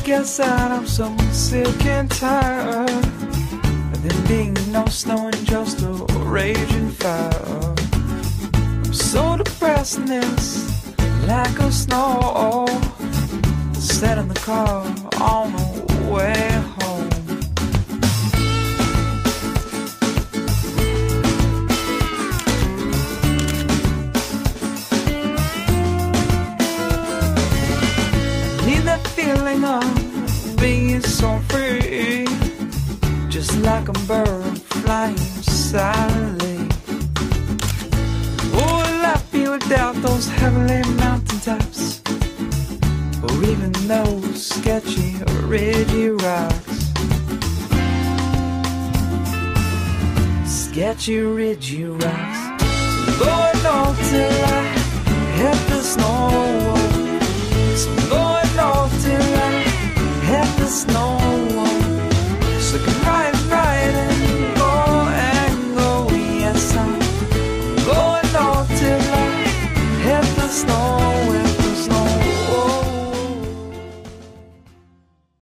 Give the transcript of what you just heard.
guess that I'm so sick and tired of there being no snow and just a raging fire. I'm so depressed in this lack of snow. Sat in the car on the way home. I need that feeling of being so free, just like a bird flying silently. Oh, I feel without those heavenly mountaintops, or even those sketchy, ridgy rocks. Sketchy, ridgy rocks. So going on till I hit the snow. So going on till I hit the snow. So I can ride and go. Yes, I'm going on till I hit the snow.